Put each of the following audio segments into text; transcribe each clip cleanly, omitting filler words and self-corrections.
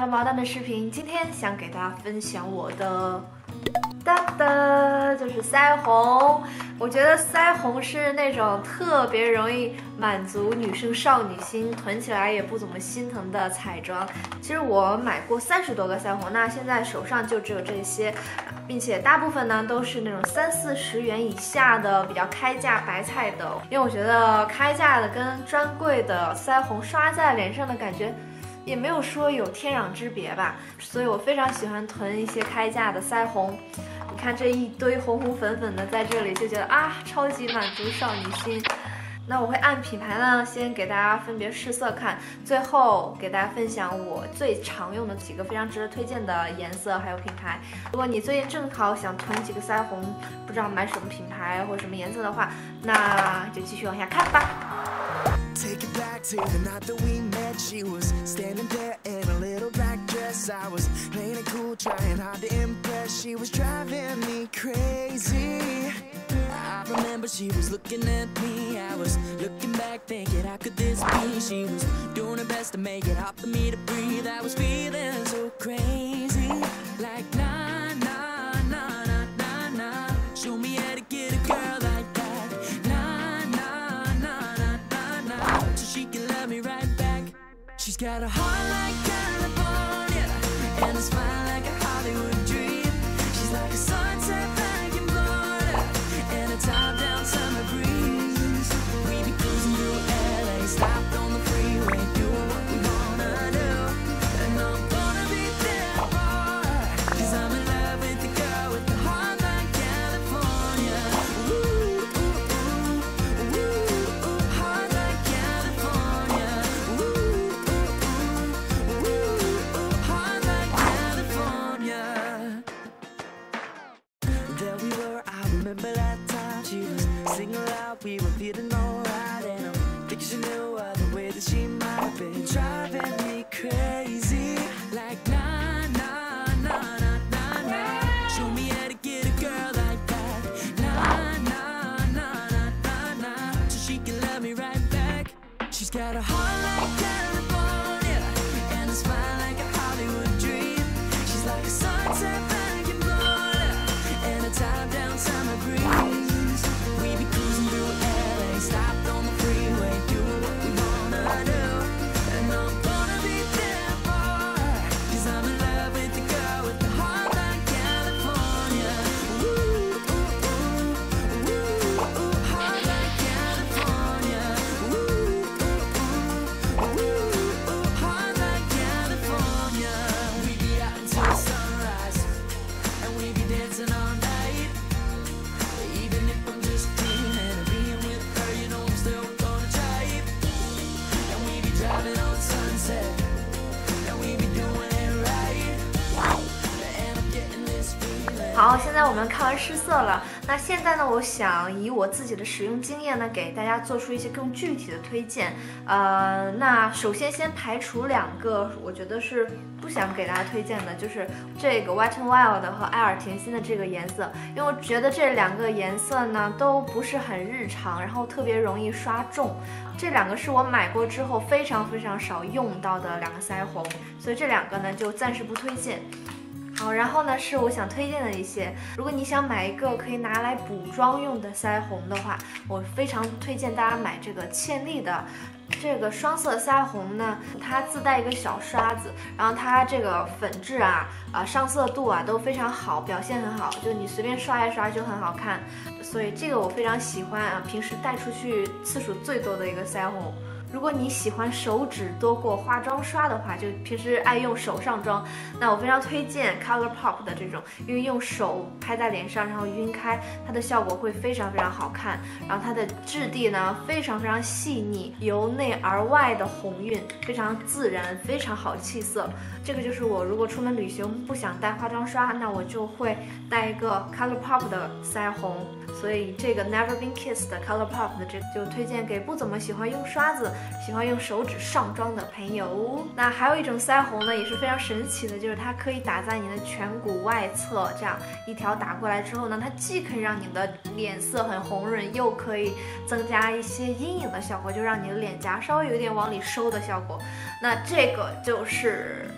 毛蛋的视频，今天想给大家分享我的哒哒，就是腮红。我觉得腮红是那种特别容易满足女生少女心，囤起来也不怎么心疼的彩妆。其实我买过30多个腮红，那现在手上就只有这些，并且大部分呢都是那种30、40元以下的比较开价白菜的，因为我觉得开价的跟专柜的腮红刷在脸上的感觉也没有说有天壤之别吧，所以我非常喜欢囤一些开价的腮红。你看这一堆红红粉粉的在这里，就觉得啊，超级满足少女心。那我会按品牌呢，先给大家分别试色看，最后给大家分享我最常用的几个非常值得推荐的颜色还有品牌。如果你最近正好想囤几个腮红，不知道买什么品牌或者什么颜色的话，那就继续往下看吧。 Take it back to the night that we met. She was standing there in a little black dress. I was playing it cool, trying hard to impress. She was driving me crazy. I remember she was looking at me. I was looking back thinking, how could this be? She was doing her best to make it hard for me to breathe. I was feeling so crazy. Like nah, nah, nah, nah, nah, nah. Show me how to get a girl like that. Nah, nah, nah, nah, nah, nah. So she can love me right back. She's got a heart like California and a smile like a Hollywood dream. She's like a sunset back in Florida and a top-down summer breeze. We be cruising through LA, stopped on the freeway, doing what we wanna do. And I'm gonna be there for her, 'cause I'm in love with the girl with the heart like California. Ooh, ooh, ooh, ooh, ooh, heart like California. Ooh, ooh, ooh, ooh, ooh, heart like California. There we were, I remember that time. She was singing loud, we were feeling alright. And I'm thinking she knew the way that she might have been driving me crazy. Like nah, nah, nah, nah, nah, nah. Show me how to get a girl like that. Nah, nah, nah, nah, nah, nah. So she can love me right back. She's got a heart like California and a smile like a Hollywood dream. She's like a sunset back in Florida and a top-down summer breeze. We be cruising through LA, stopped on the freeway, doing what we wanna do. And I'm gonna be there for her, 'cause I'm in love with the girl with the heart like California. Ooh, ooh, ooh, ooh, ooh, heart like California. Ooh, ooh, ooh, ooh, ooh, heart like California. We be out until the sunrise, and we be dancing all night. Even if I'm just dreaming of being with her, you know I'm still gonna try it. And we be driving on sunset, and we be doing it right. And I'm getting this feeling. 好，现在我们看完试色了。那现在呢，我想以我自己的使用经验呢，给大家做出一些更具体的推荐。那首先先排除2个，我觉得是不想给大家推荐的，就是这个 Wet n Wild 和爱尔甜心的这个颜色，因为我觉得这2个颜色呢都不是很日常，然后特别容易刷重。这2个是我买过之后非常非常少用到的2个腮红，所以这2个呢就暂时不推荐。好，然后呢是我想推荐的一些，如果你想买一个可以拿来补妆用的腮红的话，我非常推荐大家买这个倩丽的这个双色腮红呢，它自带一个小刷子，然后它这个粉质上色度都非常好，表现很好，就你随便刷一刷就很好看，所以这个我非常喜欢平时带出去次数最多的一个腮红。如果你喜欢手指多过化妆刷的话，就平时爱用手上妆，那我非常推荐 ColourPop 的这种，因为用手拍在脸上，然后晕开，它的效果会非常非常好看。然后它的质地呢非常非常细腻，由内而外的红晕，非常自然，非常好气色。这个就是我如果出门旅行不想带化妆刷，那我就会带一个 ColourPop 的腮红。所以这个 Never Been Kissed 的 ColourPop 的这个就推荐给不怎么喜欢用刷子、喜欢用手指上妆的朋友。那还有一种腮红呢，也是非常神奇的，就是它可以打在你的颧骨外侧，这样一条打过来之后呢，它既可以让你的脸色很红润，又可以增加一些阴影的效果，就让你的脸颊稍微有点往里收的效果。那这个就是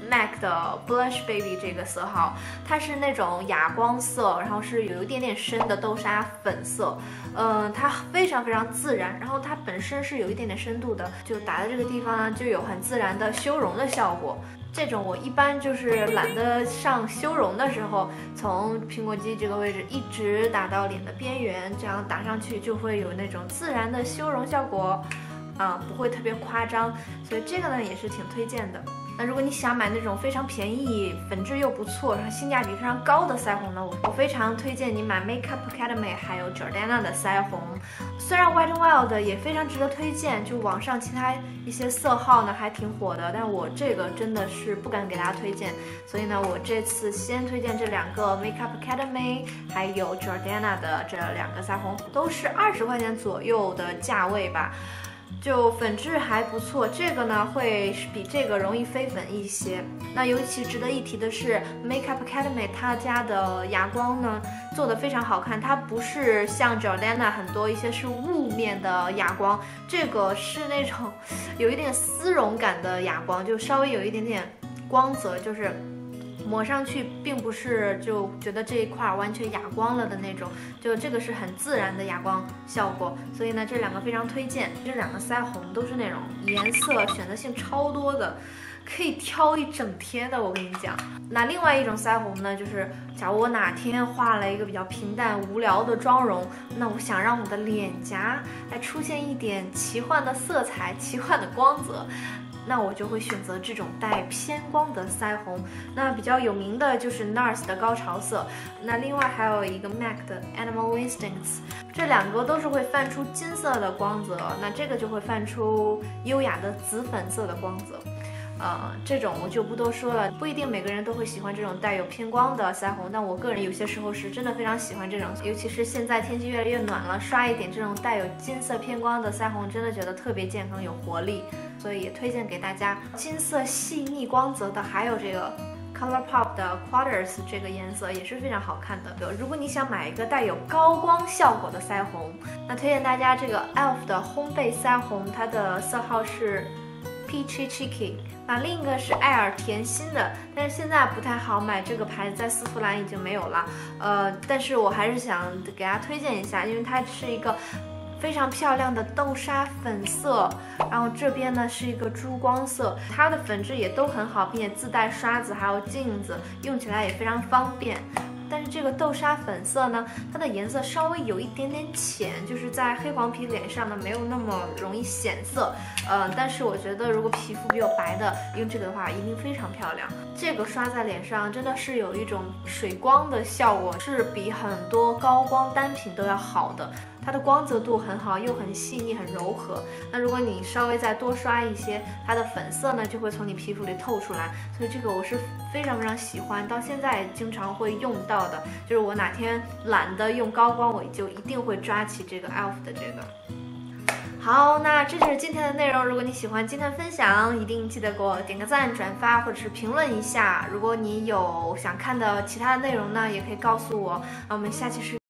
MAC 的 Blush Baby 这个色号，它是那种哑光色，然后是有一点点深的豆沙粉色，它非常非常自然，然后它本身是有一点点深度的，就打在这个地方呢，就有很自然的修容的效果。这种我一般就是懒得上修容的时候，从苹果肌这个位置一直打到脸的边缘，这样打上去就会有那种自然的修容效果，不会特别夸张，所以这个呢也是挺推荐的。那如果你想买那种非常便宜、粉质又不错、然后性价比非常高的腮红呢，我非常推荐你买 Makeup Academy 还有 Jordana 的腮红。虽然 Wet n Wild 也非常值得推荐，就网上其他一些色号呢还挺火的，但我这个真的是不敢给大家推荐，所以呢，我这次先推荐这两个 Makeup Academy 还有 Jordana 的这两个腮红，都是20块钱左右的价位吧。就粉质还不错，这个呢会比这个容易飞粉一些。那尤其值得一提的是 Makeup Academy 他家的哑光呢做的非常好看，它不是像 Jordana 很多一些是雾面的哑光，这个是那种有一点丝绒感的哑光，就稍微有一点点光泽，就是抹上去并不是就觉得这一块完全哑光了的那种，就这个是很自然的哑光效果，所以呢这两个非常推荐。这两个腮红都是那种颜色选择性超多的，可以挑一整天的，我跟你讲。那另外一种腮红呢，就是假如我哪天画了一个比较平淡无聊的妆容，那我想让我的脸颊来出现一点奇幻的色彩、奇幻的光泽，那我就会选择这种带偏光的腮红。那比较有名的就是 NARS 的高潮色，那另外还有一个 MAC 的 Animal Instincts， 这两个都是会泛出金色的光泽，那这个就会泛出优雅的紫粉色的光泽。这种我就不多说了，不一定每个人都会喜欢这种带有偏光的腮红，但我个人有些时候是真的非常喜欢这种，尤其是现在天气越来越暖了，刷一点这种带有金色偏光的腮红，真的觉得特别健康有活力，所以也推荐给大家。金色细腻光泽的还有这个ColourPop 的 Quarters 这个颜色也是非常好看的。如果你想买一个带有高光效果的腮红，那推荐大家这个 ELF 的烘焙腮红，它的色号是 Peachy Cheeky。那另一个是爱尔甜心的，但是现在不太好买，这个牌子在丝芙兰已经没有了。但是我还是想给大家推荐一下，因为它是一个非常漂亮的豆沙粉色，然后这边呢是一个珠光色，它的粉质也都很好，并且自带刷子还有镜子，用起来也非常方便。但是这个豆沙粉色呢，它的颜色稍微有一点点浅，就是在黑黄皮脸上呢没有那么容易显色。但是我觉得如果皮肤比我白的用这个的话，一定非常漂亮。这个刷在脸上真的是有一种水光的效果，是比很多高光单品都要好的。它的光泽度很好，又很细腻，很柔和。那如果你稍微再多刷一些，它的粉色呢就会从你皮肤里透出来。所以这个我是非常非常喜欢，到现在经常会用到的。就是我哪天懒得用高光，我就一定会抓起这个 ELF 的这个。好，那这就是今天的内容。如果你喜欢今天的分享，一定记得给我点个赞、转发或者是评论一下。如果你有想看的其他的内容呢，也可以告诉我。那我们下期视频